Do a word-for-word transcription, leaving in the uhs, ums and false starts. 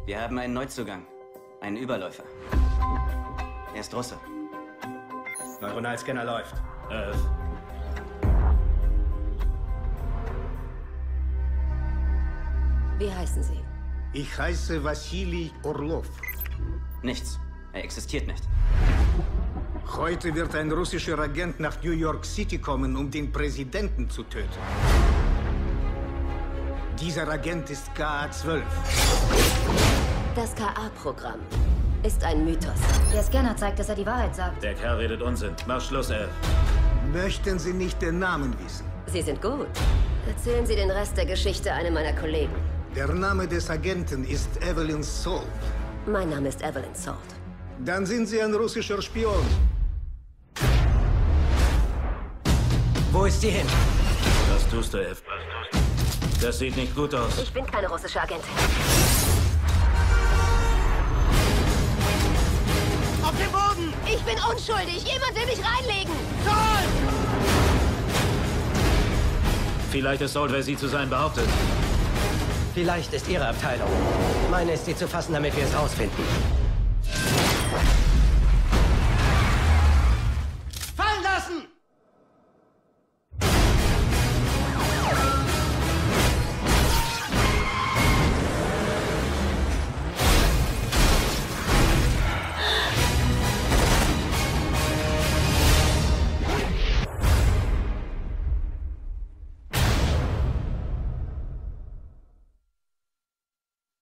Wir haben einen Neuzugang. Einen Überläufer. Er ist Russe. Neuronalscanner läuft. Äh. Wie heißen Sie? Ich heiße Wassili Orlov. Nichts. Er existiert nicht. Heute wird ein russischer Agent nach New York City kommen, um den Präsidenten zu töten. Dieser Agent ist K A zwölf. Das K A-Programm ist ein Mythos. Der Scanner zeigt, dass er die Wahrheit sagt. Der Kerl redet Unsinn. Mach Schluss, Elf. Möchten Sie nicht den Namen wissen? Sie sind gut. Erzählen Sie den Rest der Geschichte einem meiner Kollegen. Der Name des Agenten ist Evelyn Salt. Mein Name ist Evelyn Salt. Dann sind Sie ein russischer Spion. Wo ist sie hin? Was tust du, Elf? Das sieht nicht gut aus. Ich bin keine russische Agentin. Auf den Boden! Ich bin unschuldig. Jemand will mich reinlegen. Vielleicht ist Saul, wer sie zu sein behauptet. Vielleicht ist ihre Abteilung. Meine ist sie zu fassen, damit wir es rausfinden.